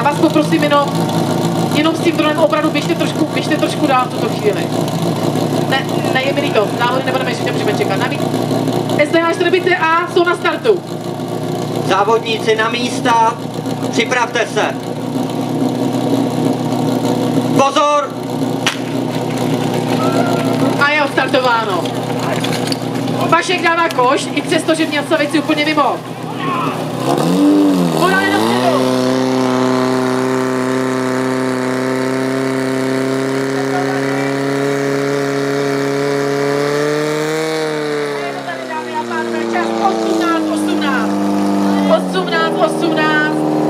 vás poprosím jenom s tím dronem opravdu běžte trošku dál v tuto chvíli. Ne, je mi líto, závody nemůžeme čekat. SDH 4 A jsou na startu. Závodníci na místa, připravte se. Pozor! A je odstartováno. Vašek dává koš, i přesto, že měl Savici úplně mimo. Ona